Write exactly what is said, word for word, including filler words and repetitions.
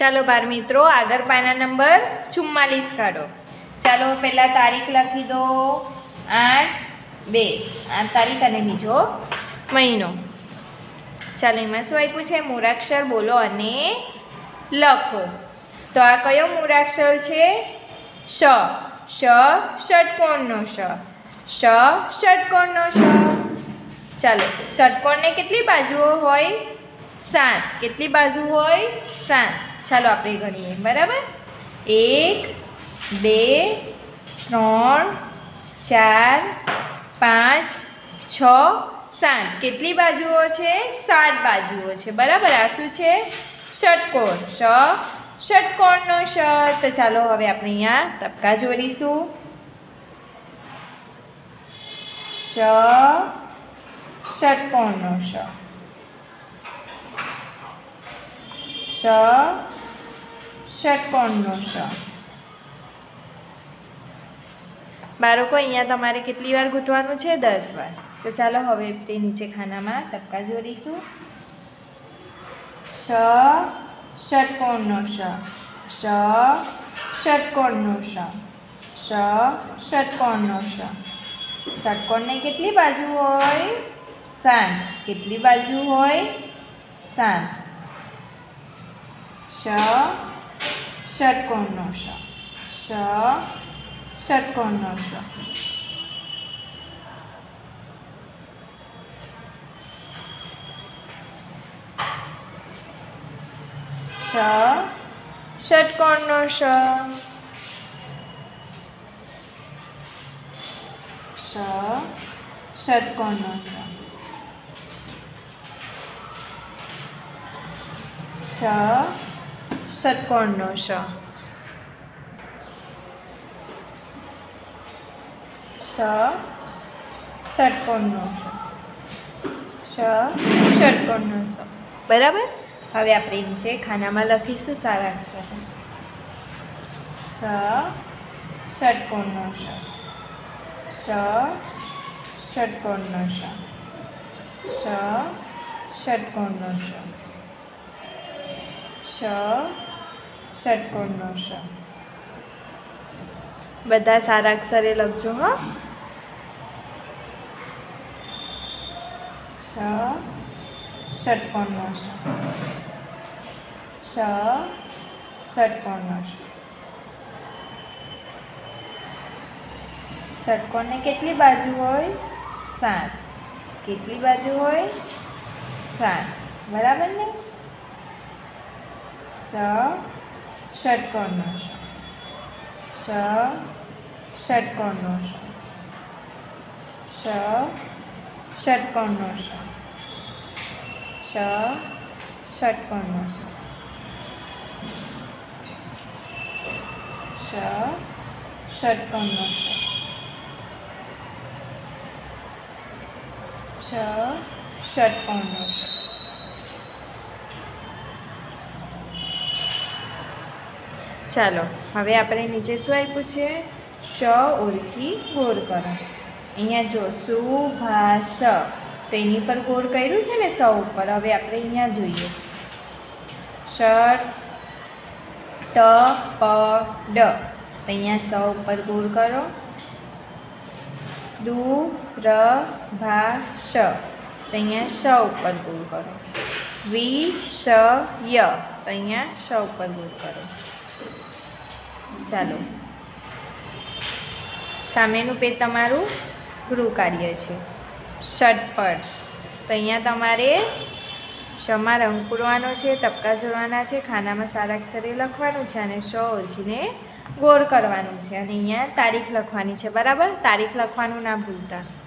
ચાલો બાળ મિત્રો, આગળ પાના નંબર ચુમ્માલીસ કાઢો. ચાલો પહેલાં તારીખ લખી દો, આઠ બે, આ તારીખ અને બીજો મહિનો. ચાલો એમાં શું આપ્યું છે? મૂળાક્ષર બોલો અને લખો. તો આ કયો મૂળાક્ષર છે? શ. શ ષટકોણનો શ. શ ષટકોણનો શ. ચાલો, ષટકોણને કેટલી બાજુઓ હોય? સાત. કેટલી બાજુ હોય? સાત. ચાલો આપણે ગણીએ, બરાબર? એક, બે, ત્રણ, ચાર, પાંચ, છ, સાત. કેટલી બાજુઓ છે? સાત બાજુઓ છે, બરાબર? આ શું છે? ષટકોણ. શ ષટકોણનો શ. તો ચાલો હવે આપણે અહીંયા તબકા જોડીશું. શ ષટકોણનો શ. શ ષટકોણનો શ. બાળકો, અહીંયા તમારે કેટલી વાર ગૂંથવાનું છે? દસ વાર. તો ચાલો હવે તે નીચે ખાનામાં તબકા જોડીશું. શ ષટકોણનો શ. શ ષટકોણનો શ. શ ષટકોણનો શ. ષટકોણને કેટલી બાજુ હોય? સાત. કેટલી બાજુ હોય? સાત. શ ષટકોણનો શ. શ ષટકોણનો શ. શ ષટકોણનો શ. શ ષટકોણનો શ. શ ષટકોણનો શ. શ ષટકોણનો શ. શ ષટકોણનો શ. બરાબર? હવે આપણે નીચે ખાનામાં લખીશું સારા અક્ષર. શ ષટકોણનો શ. શ ષટકોણનો શ. શ ષટકોણનો શ. શ ષટકોણનો શ. બધા સારા અક્ષરે લખજો હો. શ ષટકોણનો શ. શ ષટકોણનો શ. ષટકોણને કેટલી બાજુ હોય? સાત. કેટલી બાજુ હોય? સાત. બરાબર ને? શ ષટકોણનો શ. શ ષટકોણનો શ. શ ષટકોણનો શ. શ ષટકોણનો શ. શ ષટકોણનો શ. શ ષટકોણનો શ. ચાલો હવે આપણે નીચે શું આપ્યું છે? શ ઓળખી ગોળ કરો. અહીંયા જો સુભાષ, તો એની પર ગોળ કર્યું છે ને સ ઉપર. હવે આપણે અહીંયા જોઈએ. ષ ટ પ ડ, તો અહીંયા સ ઉપર ગોળ કરો. દુ ર ભા શ, તો અહીંયા શ ઉપર ગોળ કરો. વિ શ ય, તો અહીંયા શ ઉપર ગોળ કરો. ચાલો, સામેનું પેજ તમારું ગૃહ કાર્ય છે. ષટપટ, તો અહીંયા તમારે શમાં રંગ પૂરવાનો છે, તબકા જોડવાના છે, ખાનામાં સારા અક્ષરે લખવાનું છે અને શ ઓળખીને ગોળ કરવાનું છે. અને અહીંયા તારીખ લખવાની છે, બરાબર? તારીખ લખવાનું ના ભૂલતા.